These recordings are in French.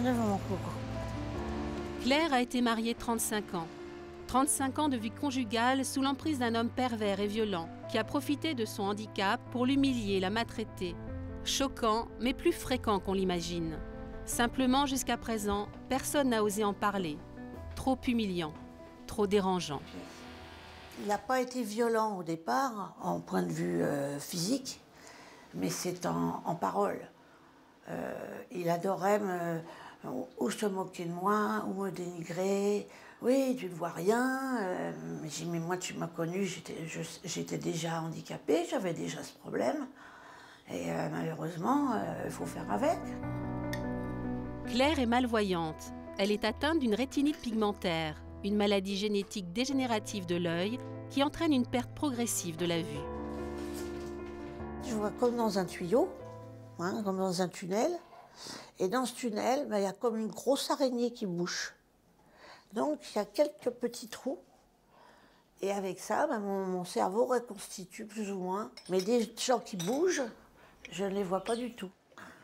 devant mon coco. Claire a été mariée 35 ans. 35 ans de vie conjugale sous l'emprise d'un homme pervers et violent qui a profité de son handicap pour l'humilier, la maltraiter. Choquant, mais plus fréquent qu'on l'imagine. Simplement, jusqu'à présent, personne n'a osé en parler. Trop humiliant, trop dérangeant. Il n'a pas été violent au départ, en point de vue physique, mais c'est en parole. Il adorait ou se moquer de moi, ou me dénigrer. Oui, tu ne vois rien. J'ai dit, mais moi, tu m'as connue, j'étais déjà handicapée, j'avais déjà ce problème. Et malheureusement, il faut faire avec. Claire est malvoyante. Elle est atteinte d'une rétinite pigmentaire, une maladie génétique dégénérative de l'œil qui entraîne une perte progressive de la vue. Je vois comme dans un tuyau, hein, comme dans un tunnel. Et dans ce tunnel, il y a comme une grosse araignée qui bouge. Donc, il y a quelques petits trous. Et avec ça, mon cerveau reconstitue plus ou moins. Mais des gens qui bougent, je ne les vois pas du tout.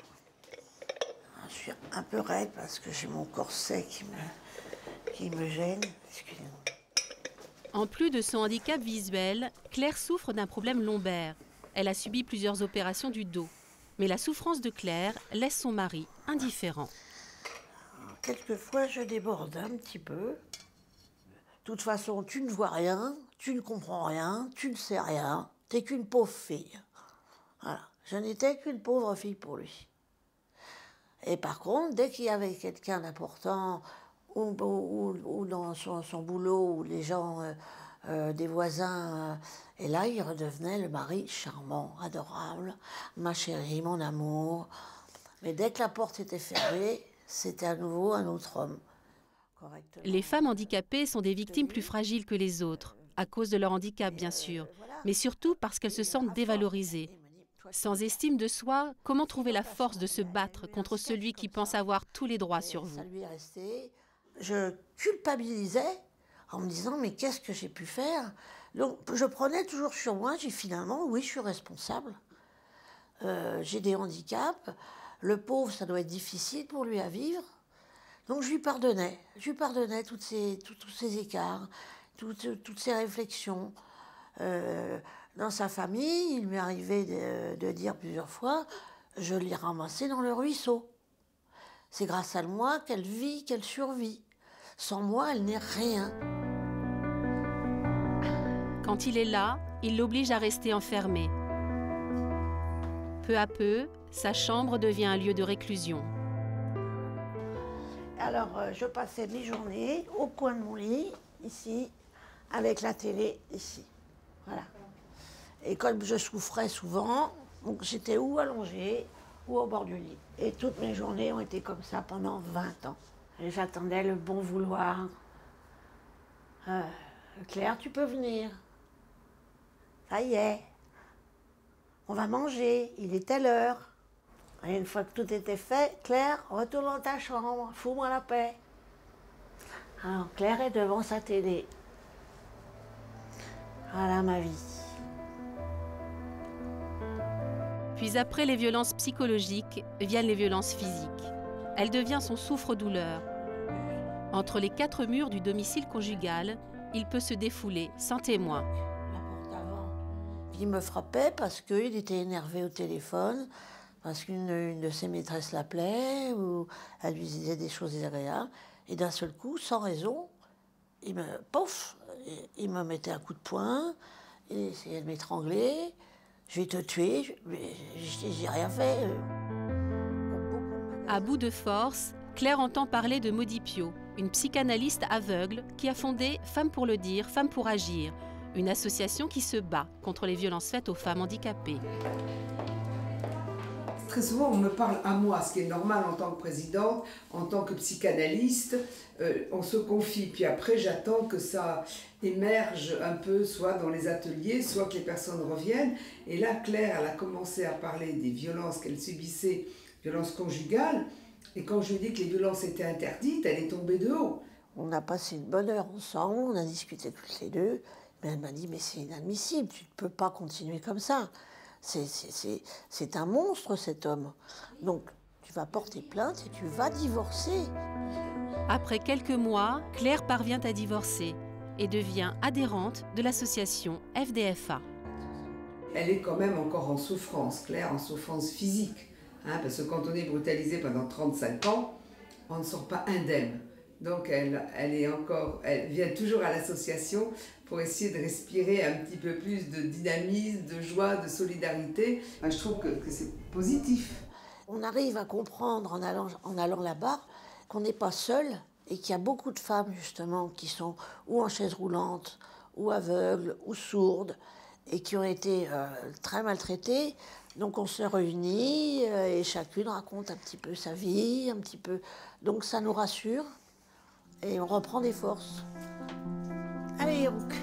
Je suis un peu raide parce que j'ai mon corset qui me gêne. Excusez-moi. En plus de son handicap visuel, Claire souffre d'un problème lombaire. Elle a subi plusieurs opérations du dos. Mais la souffrance de Claire laisse son mari indifférent. Quelquefois, je déborde un petit peu. De toute façon, tu ne vois rien, tu ne comprends rien, tu ne sais rien. T'es qu'une pauvre fille. Voilà. Je n'étais qu'une pauvre fille pour lui. Et par contre, dès qu'il y avait quelqu'un d'important, ou dans son boulot, ou les gens, des voisins, et là, il redevenait le mari charmant, adorable, ma chérie, mon amour. Mais dès que la porte était fermée, c'était à nouveau un autre homme. Les femmes handicapées sont des victimes plus fragiles que les autres, à cause de leur handicap bien sûr, mais surtout parce qu'elles se sentent dévalorisées. Sans estime de soi, comment trouver la force de se battre contre celui qui pense avoir tous les droits sur vous? Je culpabilisais en me disant, mais qu'est-ce que j'ai pu faire? Donc je prenais toujours sur moi, j'ai finalement, oui, je suis responsable. J'ai des handicaps, le pauvre, ça doit être difficile pour lui à vivre. Donc je lui pardonnais tous ces écarts, toutes ces réflexions. Dans sa famille, il m'est arrivé de dire plusieurs fois, je l'ai ramassée dans le ruisseau. C'est grâce à moi qu'elle vit, qu'elle survit. Sans moi, elle n'est rien. Quand il est là, il l'oblige à rester enfermée. Peu à peu, sa chambre devient un lieu de réclusion. Alors, je passais mes journées au coin de mon lit, ici, avec la télé, ici. Voilà. Et comme je souffrais souvent, donc j'étais ou allongée ou au bord du lit. Et toutes mes journées ont été comme ça pendant 20 ans. Et j'attendais le bon vouloir. Claire, tu peux venir. Ça y est. On va manger, il est telle heure. Et une fois que tout était fait, Claire, retourne dans ta chambre, fous-moi la paix. Alors Claire est devant sa télé. Voilà ma vie. Puis après les violences psychologiques, viennent les violences physiques. Elle devient son souffre-douleur. Entre les 4 murs du domicile conjugal, il peut se défouler sans témoin. La porte avant. Il me frappait parce qu'il était énervé au téléphone, parce qu'une de ses maîtresses l'appelait, ou elle lui disait des choses désagréables. Et d'un seul coup, sans raison, il me mettait un coup de poing, il essayait de m'étrangler. Je vais te tuer, mais j'ai rien fait. À bout de force, Claire entend parler de Modipio, une psychanalyste aveugle qui a fondé Femmes pour le dire, Femmes pour agir, une association qui se bat contre les violences faites aux femmes handicapées. Très souvent, on me parle à moi, ce qui est normal en tant que présidente, en tant que psychanalyste. On se confie, puis après, j'attends que ça émerge un peu, soit dans les ateliers, soit que les personnes reviennent. Et là, Claire, elle a commencé à parler des violences qu'elle subissait, violences conjugales. Et quand je lui ai dit que les violences étaient interdites, elle est tombée de haut. On a passé une bonne heure ensemble, on a discuté toutes les deux. Mais elle m'a dit, mais c'est inadmissible, tu ne peux pas continuer comme ça. C'est un monstre, cet homme. Donc, tu vas porter plainte et tu vas divorcer. Après quelques mois, Claire parvient à divorcer et devient adhérente de l'association FDFA. Elle est quand même encore en souffrance, Claire, en souffrance physique. Hein, parce que quand on est brutalisé pendant 35 ans, on ne sort pas indemne. Donc elle vient toujours à l'association pour essayer de respirer un petit peu plus de dynamisme, de joie, de solidarité. Je trouve que c'est positif. On arrive à comprendre en allant là-bas qu'on n'est pas seul et qu'il y a beaucoup de femmes justement qui sont ou en chaise roulante, ou aveugles, ou sourdes, et qui ont été très maltraitées. Donc on se réunit et chacune raconte un petit peu sa vie, un petit peu. Donc ça nous rassure et on reprend des forces. Allez, donc.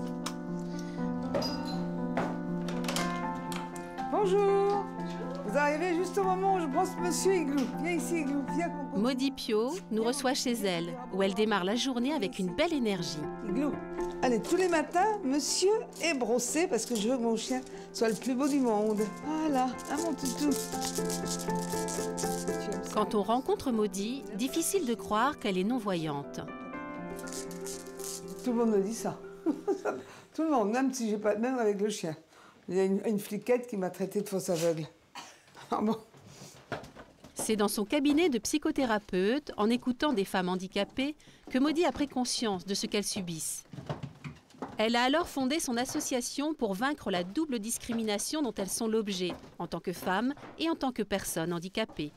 Bonjour. Vous arrivez juste au moment où je brosse Monsieur Igloo. Viens ici, Igloo. Viens. Maudie Pio nous reçoit chez elle, où elle démarre la journée avec une belle énergie. Igloo. Allez, tous les matins, monsieur est brossé parce que je veux que mon chien soit le plus beau du monde. Voilà, ah mon toutou. Quand on rencontre Maudie, difficile de croire qu'elle est non-voyante. Tout le monde me dit ça. Tout le monde, même si j'ai pas, même avec le chien. Il y a une fliquette qui m'a traité de fausse aveugle. Ah bon. C'est dans son cabinet de psychothérapeute, en écoutant des femmes handicapées, que Maudie a pris conscience de ce qu'elles subissent. Elle a alors fondé son association pour vaincre la double discrimination dont elles sont l'objet, en tant que femmes et en tant que personnes handicapées.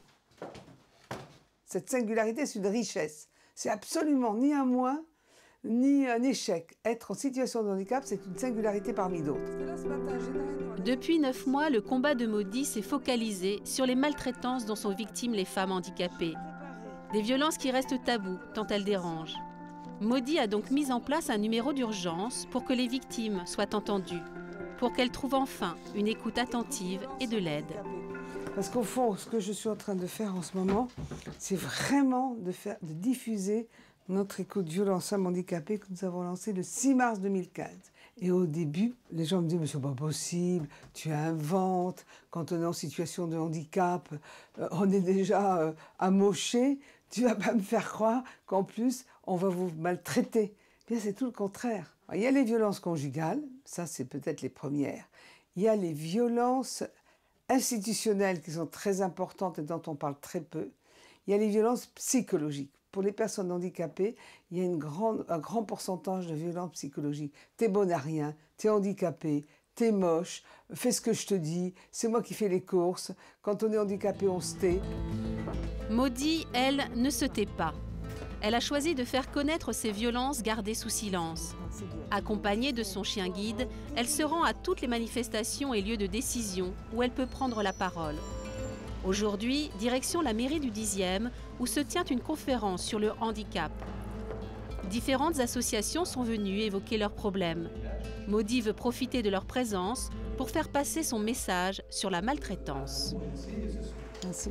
Cette singularité, c'est une richesse. C'est absolument ni un moins, ni un échec. Être en situation de handicap, c'est une singularité parmi d'autres. Depuis 9 mois, le combat de Maudie s'est focalisé sur les maltraitances dont sont victimes les femmes handicapées. Des violences qui restent taboues, tant elles dérangent. Maudie a donc mis en place un numéro d'urgence pour que les victimes soient entendues, pour qu'elles trouvent enfin une écoute attentive et de l'aide. Parce qu'au fond, ce que je suis en train de faire en ce moment, c'est vraiment de diffuser notre écoute violence femmes handicapées que nous avons lancée le 6 mars 2015. Et au début, les gens me disaient « mais c'est pas possible, tu inventes, quand on est en situation de handicap, on est déjà amoché, tu vas pas me faire croire qu'en plus, on va vous maltraiter. » Bien, c'est tout le contraire. Alors, il y a les violences conjugales, ça c'est peut-être les premières. Il y a les violences institutionnelles qui sont très importantes et dont on parle très peu. Il y a les violences psychologiques. Pour les personnes handicapées, il y a un grand pourcentage de violences psychologiques. T'es bonne à rien, t'es handicapé, t'es moche, fais ce que je te dis, c'est moi qui fais les courses. Quand on est handicapé, on se tait. Maudie, elle, ne se tait pas. Elle a choisi de faire connaître ces violences gardées sous silence. Accompagnée de son chien guide, elle se rend à toutes les manifestations et lieux de décision où elle peut prendre la parole. Aujourd'hui, direction la mairie du 10e, où se tient une conférence sur le handicap. Différentes associations sont venues évoquer leurs problèmes. Maudie veut profiter de leur présence pour faire passer son message sur la maltraitance. Merci.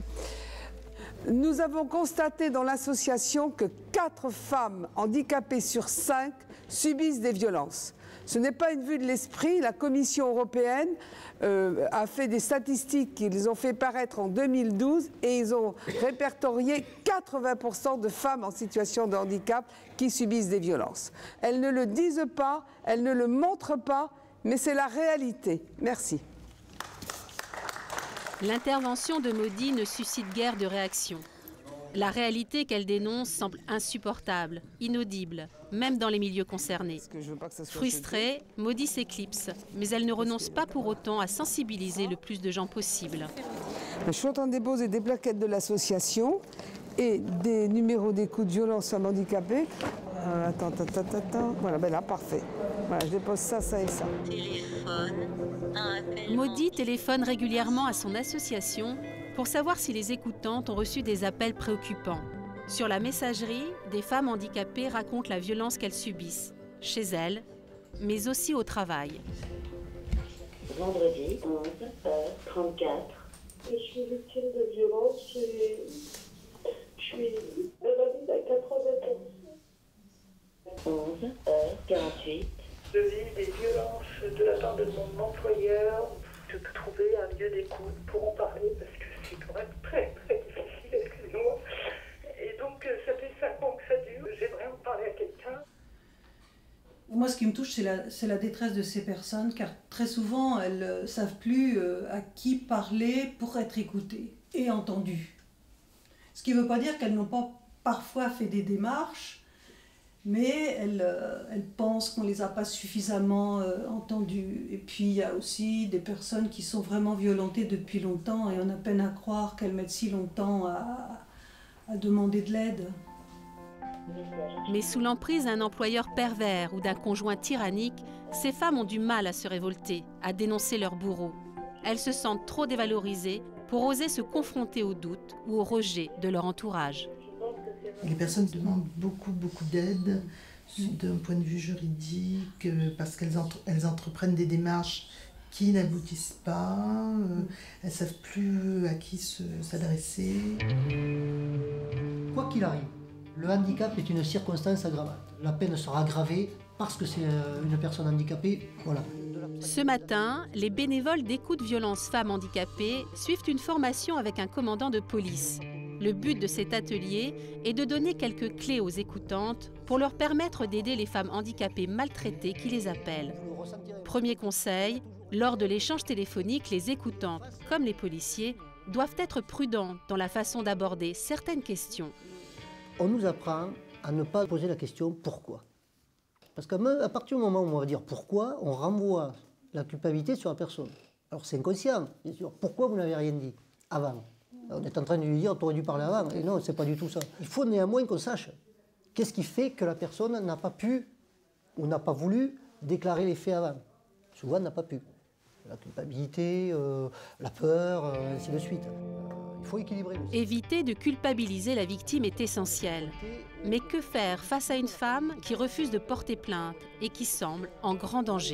Nous avons constaté dans l'association que 4 femmes handicapées sur 5 subissent des violences. Ce n'est pas une vue de l'esprit. La Commission européenne a fait des statistiques qu'ils ont fait paraître en 2012 et ils ont répertorié 80% de femmes en situation de handicap qui subissent des violences. Elles ne le disent pas, elles ne le montrent pas, mais c'est la réalité. Merci. L'intervention de Maudie ne suscite guère de réaction. La réalité qu'elle dénonce semble insupportable, inaudible, même dans les milieux concernés. Frustrée, Maudie s'éclipse, mais elle ne renonce pas pour autant à sensibiliser le plus de gens possible. Je suis en train de déposer des plaquettes de l'association et des numéros d'écoute violence femmes handicapées. Attends. Voilà, ben là, parfait. Voilà, je dépose ça et ça. Maudie téléphone régulièrement à son association pour savoir si les écoutantes ont reçu des appels préoccupants. Sur la messagerie, des femmes handicapées racontent la violence qu'elles subissent, chez elles, mais aussi au travail. Vendredi, 11h34. Je suis victime de violence et je suis invalide à 80%. 11h48. Je vis des violences de la part de mon employeur. Je peux trouver un lieu d'écoute pour en parler parce que c'est quand même très très difficile. Moi, ce qui me touche, c'est la détresse de ces personnes, car très souvent, elles ne savent plus à qui parler pour être écoutées et entendues. Ce qui ne veut pas dire qu'elles n'ont pas parfois fait des démarches, mais elles pensent qu'on ne les a pas suffisamment entendues. Et puis, il y a aussi des personnes qui sont vraiment violentées depuis longtemps, et on a peine à croire qu'elles mettent si longtemps à demander de l'aide. Mais sous l'emprise d'un employeur pervers ou d'un conjoint tyrannique, ces femmes ont du mal à se révolter, à dénoncer leur bourreau. Elles se sentent trop dévalorisées pour oser se confronter au doute ou au rejet de leur entourage. Les personnes demandent beaucoup d'aide d'un point de vue juridique parce qu'elles entreprennent des démarches qui n'aboutissent pas, elles ne savent plus à qui s'adresser. Quoi qu'il arrive, le handicap est une circonstance aggravante. La peine sera aggravée parce que c'est une personne handicapée. Voilà. Ce matin, les bénévoles d'écoute violence femmes handicapées suivent une formation avec un commandant de police. Le but de cet atelier est de donner quelques clés aux écoutantes pour leur permettre d'aider les femmes handicapées maltraitées qui les appellent. Premier conseil, lors de l'échange téléphonique, les écoutantes, comme les policiers, doivent être prudentes dans la façon d'aborder certaines questions. On nous apprend à ne pas poser la question « pourquoi ?» Parce qu'à partir du moment où on va dire « pourquoi », on renvoie la culpabilité sur la personne. Alors c'est inconscient, bien sûr. Pourquoi vous n'avez rien dit avant? On est en train de lui dire « tu aurais dû parler avant ». Et non, c'est pas du tout ça. Il faut néanmoins qu'on sache qu'est-ce qui fait que la personne n'a pas pu ou n'a pas voulu déclarer les faits avant. Souvent, n'a pas pu. La culpabilité, la peur, ainsi de suite. Il faut équilibrer. Éviter de culpabiliser la victime est essentiel. Mais que faire face à une femme qui refuse de porter plainte et qui semble en grand danger?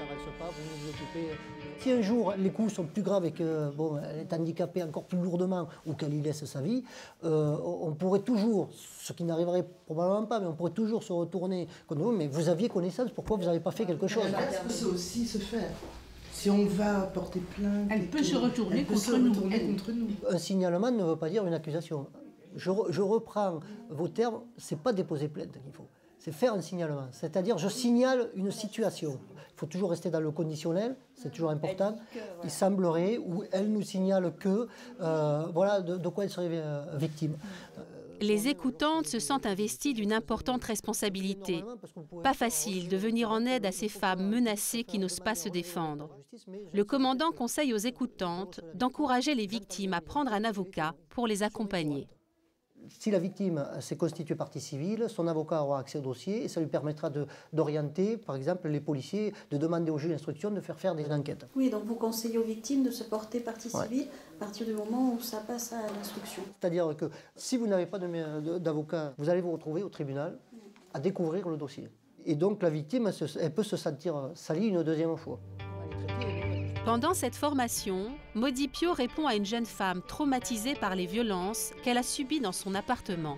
Si un jour les coups sont plus graves et qu'elle est handicapée encore plus lourdement ou qu'elle y laisse sa vie, on pourrait toujours, ce qui n'arriverait probablement pas, mais on pourrait toujours se retourner contre vous. Mais vous aviez connaissance, pourquoi vous n'avez pas fait quelque chose? Ça peut aussi se faire. Si on va porter plainte... Elle peut se retourner contre nous. Un signalement ne veut pas dire une accusation. Je reprends vos termes, ce n'est pas déposer plainte qu'il faut. C'est faire un signalement. C'est-à-dire, je signale une situation. Il faut toujours rester dans le conditionnel, c'est toujours important. Il semblerait, ou elle nous signale que, voilà, de quoi elle serait victime. Les écoutantes se sentent investies d'une importante responsabilité. Pas facile de venir en aide à ces femmes menacées qui n'osent pas se défendre. Le commandant conseille aux écoutantes d'encourager les victimes à prendre un avocat pour les accompagner. Si la victime s'est constituée partie civile, son avocat aura accès au dossier et ça lui permettra d'orienter, par exemple, les policiers, de demander au juge d'instruction de faire des enquêtes. Oui, donc vous conseillez aux victimes de se porter partie civile à partir du moment où ça passe à l'instruction. C'est-à-dire que si vous n'avez pas d'avocat, vous allez vous retrouver au tribunal à découvrir le dossier. Et donc la victime, elle peut se sentir salie une deuxième fois. Pendant cette formation, Maudy Pio répond à une jeune femme traumatisée par les violences qu'elle a subies dans son appartement.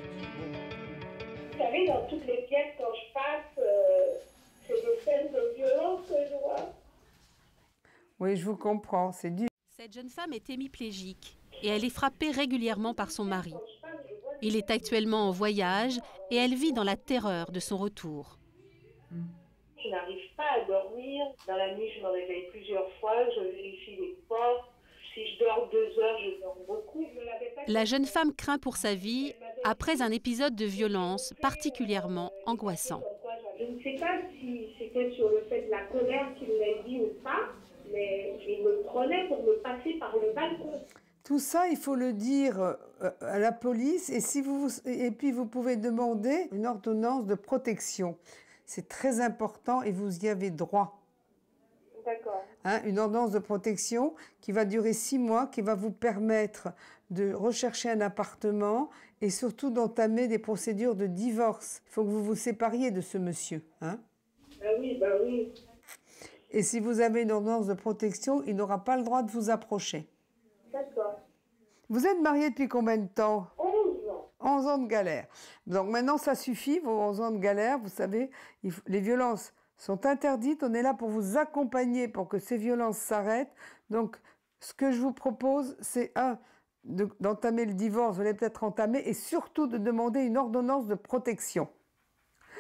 Vous savez, dans toutes les pièces, quand je passe, c'est des scènes de violence que je vois. Oui, je vous comprends, c'est dur. Cette jeune femme est hémiplégique et elle est frappée régulièrement par son mari. Il est actuellement en voyage et elle vit dans la terreur de son retour. Je n'arrive pas à dormir. Dans la nuit, je me réveille plusieurs fois, je vérifie les portes. Si je dors 2 heures, je dors beaucoup. La jeune femme craint pour sa vie après un épisode de violence particulièrement angoissant. Je ne sais pas si c'était sur le fait de la colère qu'il l'a dit ou pas, mais il me prenait pour me passer par le balcon. Tout ça, il faut le dire à la police et puis vous pouvez demander une ordonnance de protection. C'est très important et vous y avez droit. D'accord. Une ordonnance de protection qui va durer 6 mois, qui va vous permettre de rechercher un appartement et surtout d'entamer des procédures de divorce. Il faut que vous vous sépariez de ce monsieur. Bah oui, bah oui. Et si vous avez une ordonnance de protection, il n'aura pas le droit de vous approcher. D'accord. Vous êtes marié depuis combien de temps? 11 ans. 11 ans de galère. Donc maintenant, ça suffit, vos 11 ans de galère. Vous savez, les violences sont interdites. On est là pour vous accompagner, pour que ces violences s'arrêtent. Donc, ce que je vous propose, c'est d'entamer le divorce, vous allez peut-être entamer, et surtout de demander une ordonnance de protection. D'accord.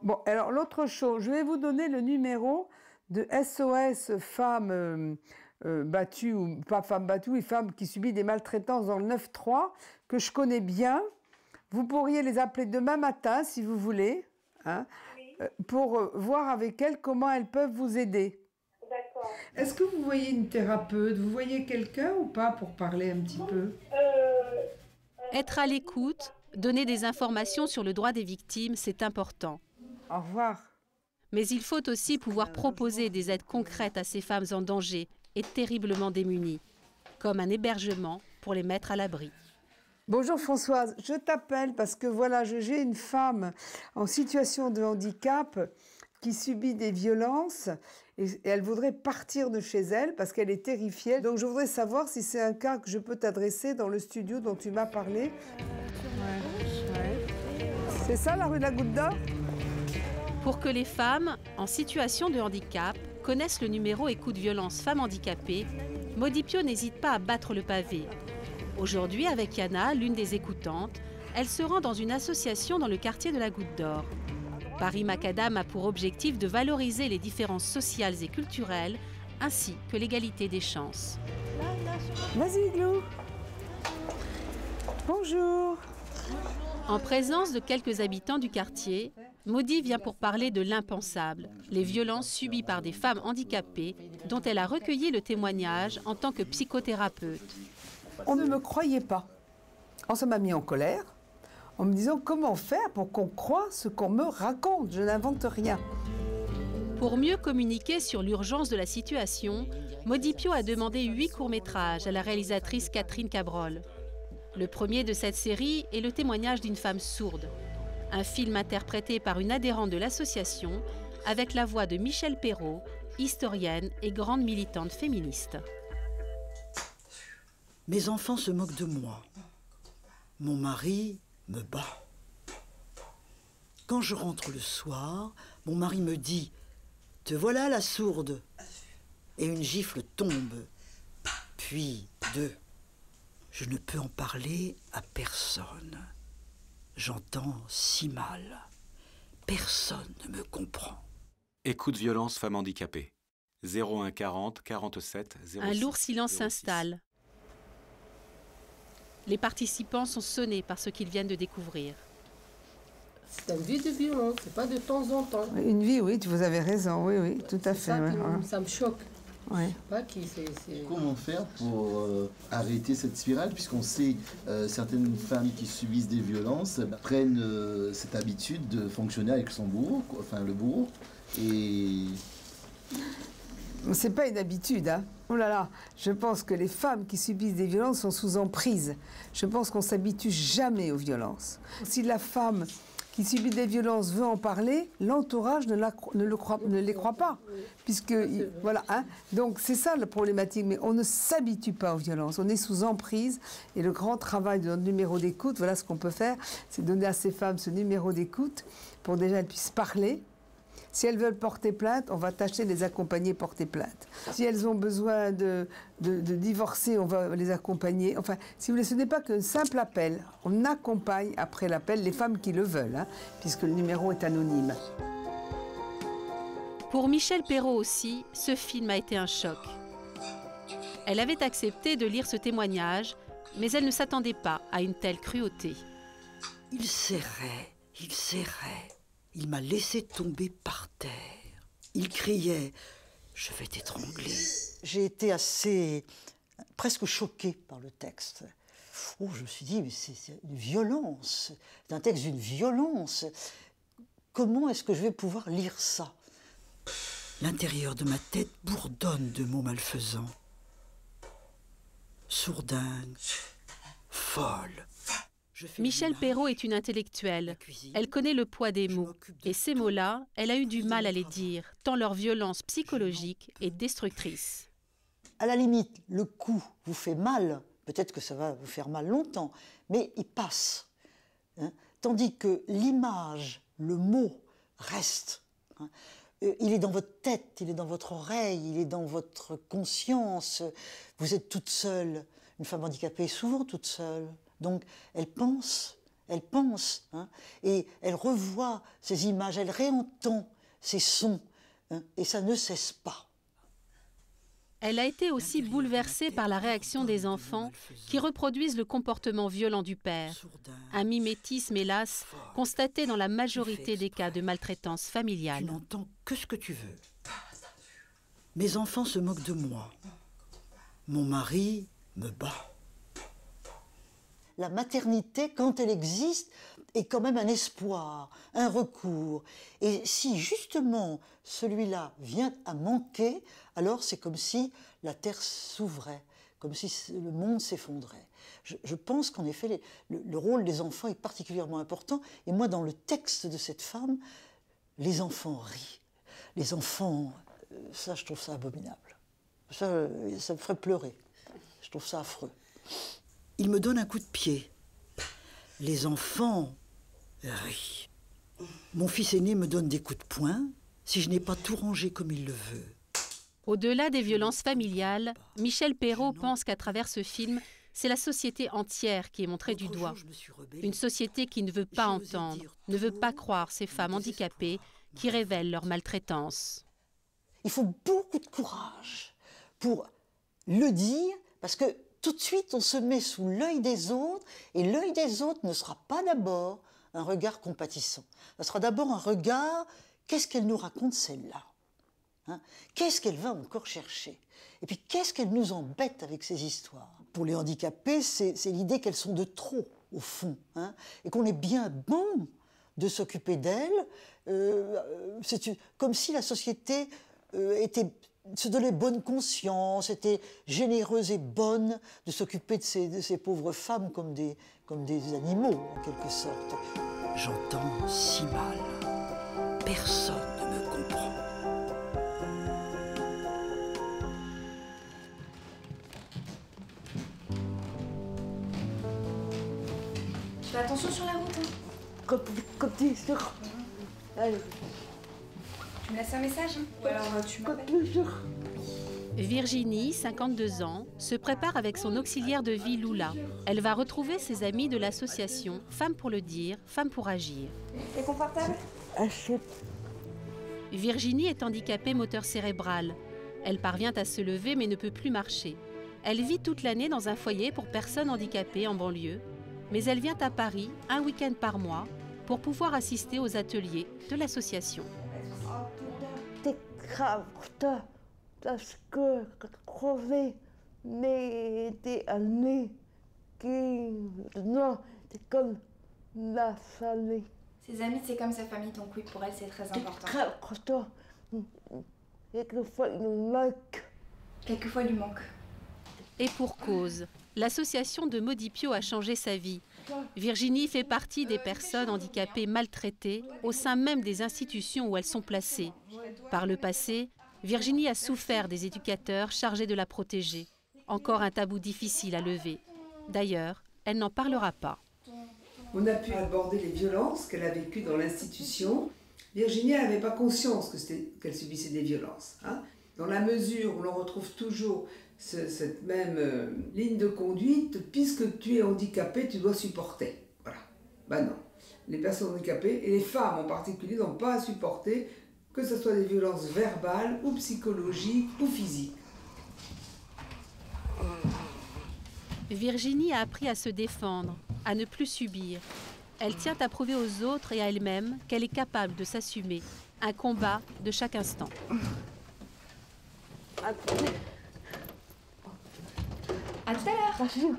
Bon, alors l'autre chose, je vais vous donner le numéro de SOS femmes battues, ou pas femmes battues, et femmes qui subissent des maltraitances dans le 9-3, que je connais bien. Vous pourriez les appeler demain matin, si vous voulez, hein, pour voir avec elles comment elles peuvent vous aider. D'accord. Est-ce que vous voyez une thérapeute? Vous voyez quelqu'un ou pas pour parler un petit peu? Être à l'écoute, donner des informations sur le droit des victimes, c'est important. Au revoir. Mais il faut aussi pouvoir proposer des aides concrètes à ces femmes en danger et terriblement démunies, comme un hébergement pour les mettre à l'abri. Bonjour Françoise, je t'appelle parce que voilà, j'ai une femme en situation de handicap qui subit des violences et elle voudrait partir de chez elle parce qu'elle est terrifiée. Donc je voudrais savoir si c'est un cas que je peux t'adresser dans le studio dont tu m'as parlé. C'est ça la rue de la Goutte d'Or? Pour que les femmes en situation de handicap connaissent le numéro Écoute Violence Femmes Handicapées, Modipio n'hésite pas à battre le pavé. Aujourd'hui, avec Yana, l'une des écoutantes, elle se rend dans une association dans le quartier de la Goutte d'Or. Paris Macadam a pour objectif de valoriser les différences sociales et culturelles, ainsi que l'égalité des chances. Vas-y, Glou. Bonjour. En présence de quelques habitants du quartier, Maudie vient pour parler de l'impensable, les violences subies par des femmes handicapées dont elle a recueilli le témoignage en tant que psychothérapeute. On ne me croyait pas. Alors ça m'a mis en colère en me disant comment faire pour qu'on croie ce qu'on me raconte. Je n'invente rien. Pour mieux communiquer sur l'urgence de la situation, Modipio a demandé 8 courts-métrages à la réalisatrice Catherine Cabrol. Le premier de cette série est le témoignage d'une femme sourde. Un film interprété par une adhérente de l'association avec la voix de Michel Perrault, historienne et grande militante féministe. Mes enfants se moquent de moi. Mon mari me bat. Quand je rentre le soir, mon mari me dit « Te voilà la sourde !» et une gifle tombe. Puis 2. Je ne peux en parler à personne. J'entends si mal. Personne ne me comprend. Écoute Violence Femmes Handicapées. 01 40 47 06. Un lourd silence s'installe. Les participants sont sonnés par ce qu'ils viennent de découvrir. C'est une vie de violence, c'est pas de temps en temps. Une vie, oui, vous avez raison, oui, oui, tout à fait. Ça me choque. Ouais. Comment faire pour arrêter cette spirale, puisqu'on sait certaines femmes qui subissent des violences prennent cette habitude de fonctionner avec son bourreau, enfin le bourreau, et... C'est pas une habitude, hein. Oh là là, je pense que les femmes qui subissent des violences sont sous emprise. Je pense qu'on s'habitue jamais aux violences. Si la femme qui subit des violences veut en parler, l'entourage ne les croit pas. Puisque, voilà, hein. Donc c'est ça la problématique, mais on ne s'habitue pas aux violences. On est sous emprise et le grand travail de notre numéro d'écoute, voilà ce qu'on peut faire, c'est donner à ces femmes ce numéro d'écoute pour déjà elles puissent parler. Si elles veulent porter plainte, on va tâcher de les accompagner porter plainte. Si elles ont besoin de divorcer, on va les accompagner. Enfin, si vous voulez, ce n'est pas qu'un simple appel. On accompagne après l'appel les femmes qui le veulent, hein, puisque le numéro est anonyme. Pour Michel Perrault aussi, ce film a été un choc. Elle avait accepté de lire ce témoignage, mais elle ne s'attendait pas à une telle cruauté. Il serrait, il serrait. Il m'a laissé tomber par terre. Il criait « Je vais t'étrangler ». J'ai été assez, presque choquée par le texte. Oh, je me suis dit, mais c'est une violence, c'est un texte d'une violence. Comment est-ce que je vais pouvoir lire ça? L'intérieur de ma tête bourdonne de mots malfaisants. Sourdingue, folle. Michel Perrault est une intellectuelle. Elle connaît le poids des mots. Et ces mots-là, elle a eu du mal à les dire, tant leur violence psychologique est destructrice. À la limite, le coup vous fait mal. Peut-être que ça va vous faire mal longtemps, mais il passe. Hein, tandis que l'image, le mot, reste. Hein. Il est dans votre tête, il est dans votre oreille, il est dans votre conscience. Vous êtes toute seule. Une femme handicapée est souvent toute seule. Donc, elle pense, elle pense, hein, et elle revoit ces images, elle réentend ces sons, hein, et ça ne cesse pas. Elle a été aussi bouleversée par la réaction des enfants qui reproduisent le comportement violent du père. Un mimétisme, hélas, constaté dans la majorité des cas de maltraitance familiale. Tu n'entends que ce que tu veux. Mes enfants se moquent de moi. Mon mari me bat. La maternité, quand elle existe, est quand même un espoir, un recours. Et si justement celui-là vient à manquer, alors c'est comme si la terre s'ouvrait, comme si le monde s'effondrait. Je pense qu'en effet, le rôle des enfants est particulièrement important. Et moi, dans le texte de cette femme, les enfants rient. Les enfants, ça, je trouve ça abominable. Ça me ferait pleurer. Je trouve ça affreux. Il me donne un coup de pied. Les enfants rient. Mon fils aîné me donne des coups de poing si je n'ai pas tout rangé comme il le veut. Au-delà des violences familiales, Michel Perrault pense qu'à travers ce film, c'est la société entière qui est montrée du doigt. Une société qui ne veut pas entendre, ne veut pas croire ces femmes handicapées qui révèlent leur maltraitance. Il faut beaucoup de courage pour le dire, parce que tout de suite, on se met sous l'œil des autres, et l'œil des autres ne sera pas d'abord un regard compatissant. Ça sera d'abord un regard, qu'est-ce qu'elle nous raconte celle-là, hein? Qu'est-ce qu'elle va encore chercher? Et puis, qu'est-ce qu'elle nous embête avec ces histoires? Pour les handicapés, c'est l'idée qu'elles sont de trop, au fond, hein? Et qu'on est bien bon de s'occuper d'elles. C'est comme si la société se donnait bonne conscience, était généreuse et bonne de s'occuper de ces pauvres femmes comme des animaux, en quelque sorte. J'entends si mal. Personne ne me comprend. Fais attention sur la route. Hein. Quand tu es sûr. Allez. Tu me laisses un message, hein? Ou alors tu m'appelles. Virginie, 52 ans, se prépare avec son auxiliaire de vie Lula. Elle va retrouver ses amis de l'association Femmes pour le dire, Femmes pour agir. T'es confortable? Virginie est handicapée moteur cérébral. Elle parvient à se lever mais ne peut plus marcher. Elle vit toute l'année dans un foyer pour personnes handicapées en banlieue, mais elle vient à Paris un week-end par mois pour pouvoir assister aux ateliers de l'association. C'est grave, parce que trouver des amis qui... Non, c'est comme la famille. Ses amis, c'est comme sa famille, donc oui, pour elle, c'est très important. C'est très important. Quelquefois, il nous manque. Quelquefois, il lui manque. Et pour cause, l'association de Modipio a changé sa vie. Virginie fait partie des personnes handicapées maltraitées au sein même des institutions où elles sont placées. Par le passé, Virginie a souffert des éducateurs chargés de la protéger. Encore un tabou difficile à lever. D'ailleurs, elle n'en parlera pas. On a pu aborder les violences qu'elle a vécues dans l'institution. Virginie n'avait pas conscience qu'elle subissait des violences, hein. Dans la mesure où l'on retrouve toujours cette même ligne de conduite, puisque tu es handicapé, tu dois supporter. Voilà. Ben non. Les personnes handicapées, et les femmes en particulier, n'ont pas à supporter, que ce soit des violences verbales ou psychologiques ou physiques. Virginie a appris à se défendre, à ne plus subir. Elle tient à prouver aux autres et à elle-même qu'elle est capable de s'assumer. Un combat de chaque instant. À tout à l'heure.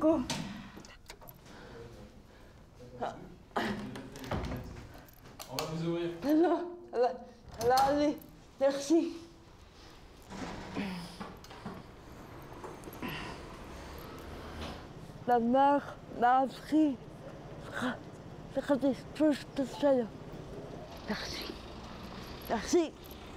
On va vous ouvrir. Non, allez, merci. La mère m'a appris à faire des choses tout seul. Merci. Merci.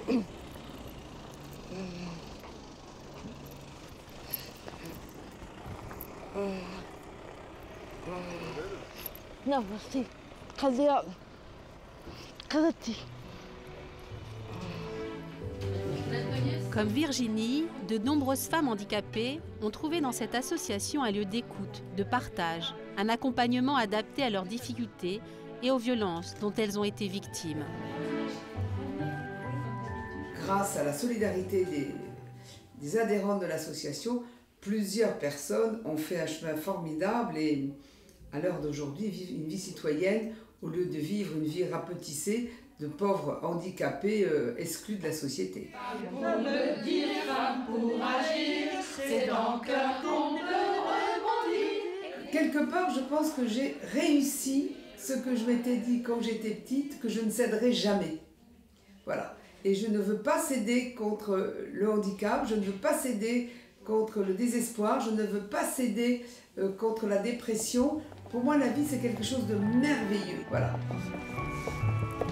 Non, merci. Très bien. Très gentil. Comme Virginie, de nombreuses femmes handicapées ont trouvé dans cette association un lieu d'écoute, de partage, un accompagnement adapté à leurs difficultés et aux violences dont elles ont été victimes. Grâce à la solidarité des adhérentes de l'association, plusieurs personnes ont fait un chemin formidable et à l'heure d'aujourd'hui vivent une vie citoyenne au lieu de vivre une vie rapetissée de pauvres handicapés exclus de la société. Pour me dire pour agir, c'est dans le cœur qu'on peut rebondir. Quelque part, je pense que j'ai réussi ce que je m'étais dit quand j'étais petite, que je ne céderai jamais. Voilà. Et je ne veux pas céder contre le handicap, je ne veux pas céder contre le désespoir, je ne veux pas céder contre la dépression. Pour moi, la vie, c'est quelque chose de merveilleux. Voilà.